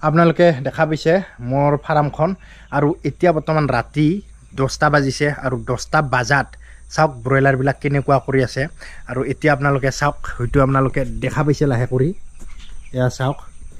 আপোনালোকে দেখা পাইছে মোৰ ফাৰ্মখন আৰু এতিয়া বৰ্তমান ৰাতি 10টা বাজিছে আৰু 10টা বাজাত চাওক ব্ৰইলাৰ বিলাক কেনেকুৱা কৰি আছে আৰু এতিয়া আপোনালোকে চাওক হয়তো আপোনালোকে দেখা পাইছে লাহে কৰি এয়া চাওক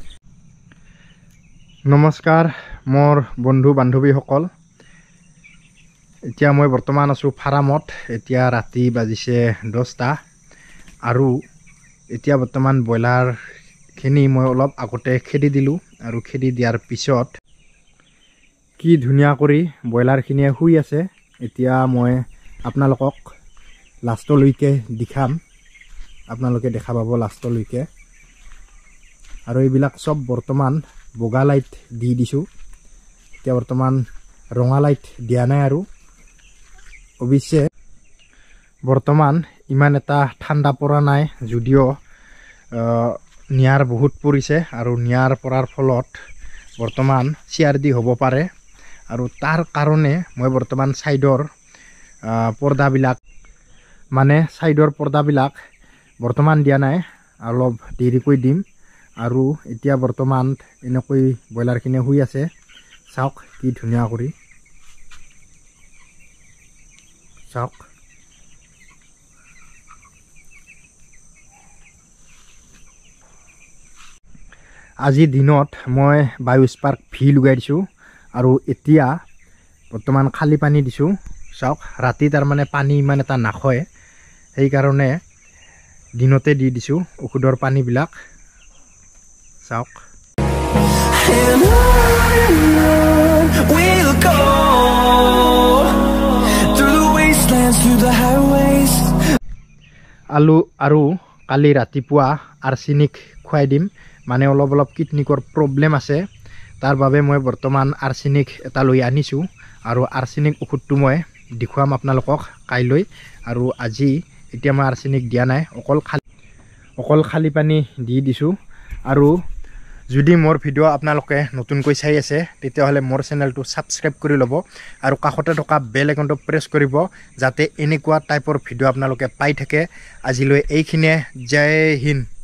নমস্কাৰ মোৰ বন্ধু বান্ধৱীসকল এতিয়া মই বৰ্তমান আছো ফাৰ্মত এতিয়া ৰাতি বাজিছে 10টা আৰু এতিয়া বৰ্তমান ব্ৰইলাৰ খিনি মই অলপ আগতে খেদি দিলো আৰু খেদি দিয়াৰ পিছত কি ধুনিয়া কৰি ব্ৰইলাৰ খিনিয়ে শুই আছে এতিয়া মই আপোনালোকক লাষ্টলৈকে দেখাম আপোনালোকে দেখা পাব লাষ্টলৈকে আৰু এইবিলাক সব বৰ্তমান বগা লাইট দি দিছো এতিয়া বৰ্তমান ৰঙা লাইট দিয়া নাই আৰু অৱশ্যে বৰ্তমান ইমান এটা ঠাণ্ডা পৰা নাই যদিও নিয়াৰ বহুত পৰিছে আৰু নিয়াৰ পৰাৰ ফলত বৰ্তমান চিআৰডি হ'ব পাৰে আৰু তাৰ কাৰণে মই বৰ্তমান সাইডৰ পৰ্দাবিলাক মানে সাইডৰ পৰ্দাবিলাক বৰ্তমান দিয়া নাই অলপ দেৰিকৈ দিম আৰু এতিয়া বৰ্তমান এনেকৈ ব্ৰইলাৰ খিনি শুই আছে চাওক কি ধুনিয়া কৰি চাওক আজি দিনত মই বায়োস্পাৰ্ক ভি লগাই দিছো আৰু এতিয়া বৰ্তমান খালি পানী দিছো চাওক ৰাতি তাৰ মানে পানী ইমান এটা নাখয় সেই কাৰণে দিনতে দি দিছো ঔষধৰ পানী বিলাক চাওক আলু আৰু কালি ৰাতিপুৱা আৰ্ছেনিক খুৱাই দিম মানে অলপ কিডনিকৰ প্ৰব্লেম আছে তাৰ বাবে মই বৰ্তমান আৰ্ছেনিক এটা লৈ আনিছো আৰু আৰ্ছেনিক ঔষধটো মই দেখুৱাম আপোনালোকক কাইলৈ আৰু আজি এতিয়া মই আৰ্ছেনিক দিয়া নাই অকল খালি পানী দি দিছো আৰু যদি মোৰ ভিডিও আপোনালোকে নতুনকৈ চাই আছে তেতিয়াহলে মোৰ চেনেলটো সাবস্ক্ৰাইব কৰি ল'ব আৰু কাষতে থকা বেল আইকনটো প্ৰেছ কৰিব যাতে এনেকুৱা টাইপৰ ভিডিও আপোনালোকে পাই থাকে আজিলৈ এইখিনিয়ে জয় হিন্দ।